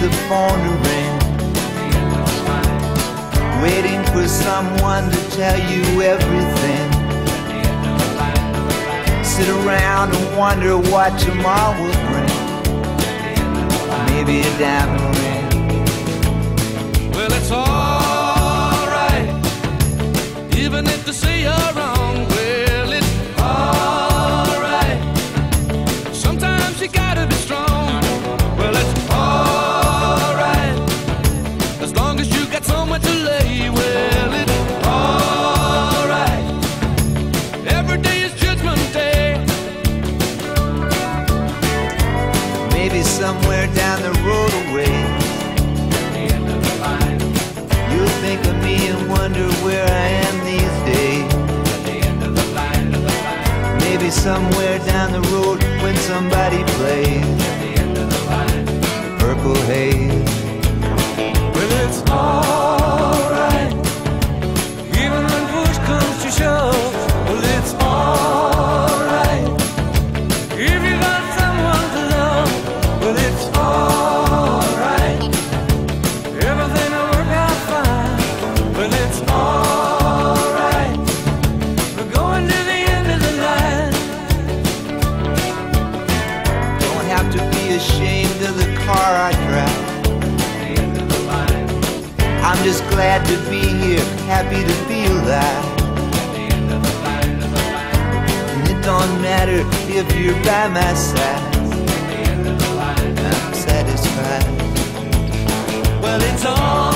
the phone to ring, waiting for someone to tell you everything. Sit around and wonder what tomorrow will bring. Maybe a diamond ring. Well, it's alright, even if they say you're wrong. Well, it's alright, sometimes you gotta be strong. Well, it's alright, as long as you got somewhere to lay. Well, it's alright, every day is Judgment Day. Maybe somewhere down the road away, you'll think of me and wonder where I am these days. Maybe somewhere down the road when somebody plays Purple Haze. Well, it's alright, even when push comes to shove. Well, it's alright, if you got someone to love. Well, it's alright, everything will work out fine. Well, it's alright, we're going to the end of the line. Don't have to be ashamed of the car I drive. I'm just glad to be here, happy to be alive. And it don't matter if you're by my side, I'm satisfied. Well, it's all